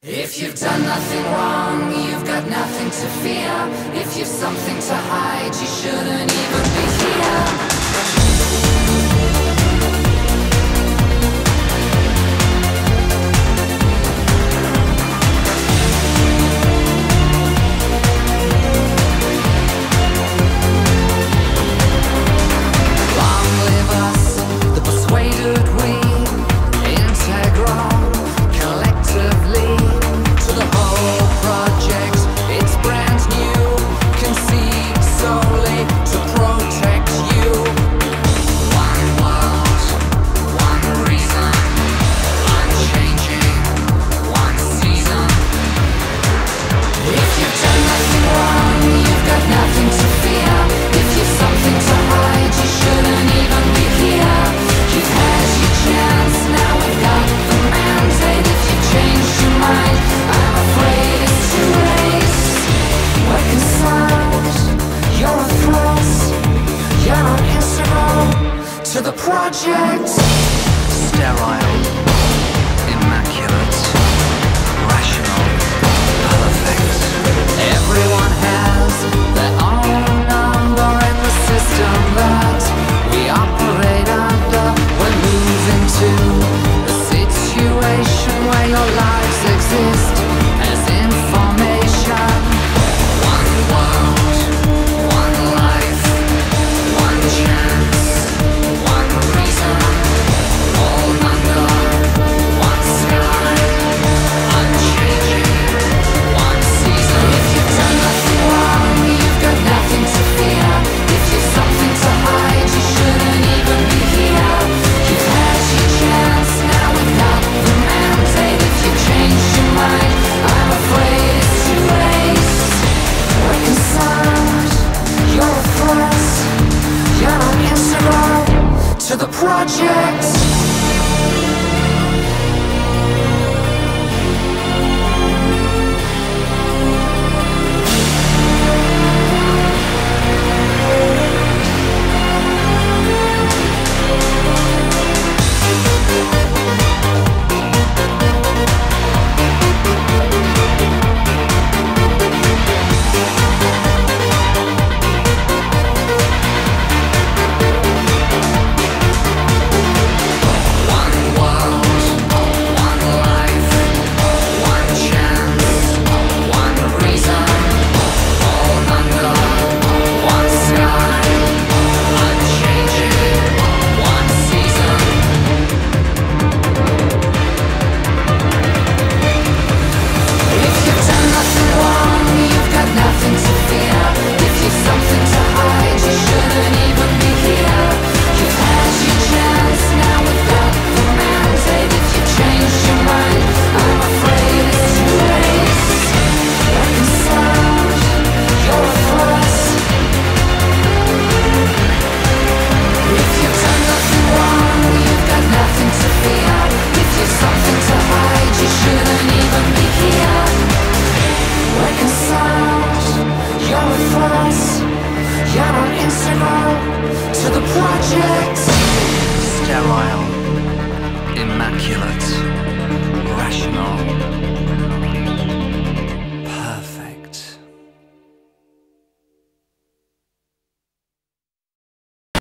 If you've done nothing wrong, you've got nothing to fear. If you've something to hide, you shouldn't even be here. To the project. Sterile, immaculate, rational, perfect. Everyone has their own number in the system that we operate under. We're moving to a situation where your lives exist as information. One world, one life, one chance. To the project. To the project. Sterile, immaculate, rational.